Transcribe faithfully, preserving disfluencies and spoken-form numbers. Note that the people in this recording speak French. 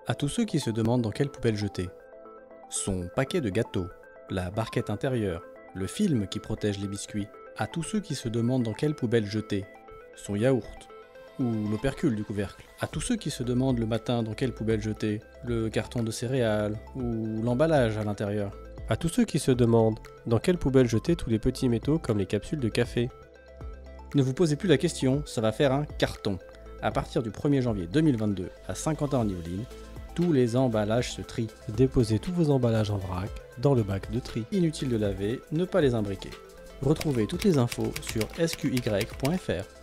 À tous ceux qui se demandent dans quelle poubelle jeter. Son paquet de gâteaux, la barquette intérieure, le film qui protège les biscuits. À tous ceux qui se demandent dans quelle poubelle jeter. Son yaourt, ou l'opercule du couvercle. À tous ceux qui se demandent le matin dans quelle poubelle jeter, le carton de céréales, ou l'emballage à l'intérieur. À tous ceux qui se demandent dans quelle poubelle jeter tous les petits métaux comme les capsules de café. Ne vous posez plus la question, ça va faire un carton. À partir du premier janvier deux mille vingt-deux à Saint-Quentin-en-Yvelines, tous les emballages se trient. Déposez tous vos emballages en vrac dans le bac de tri. Inutile de laver, ne pas les imbriquer. Retrouvez toutes les infos sur S Q Y point F R.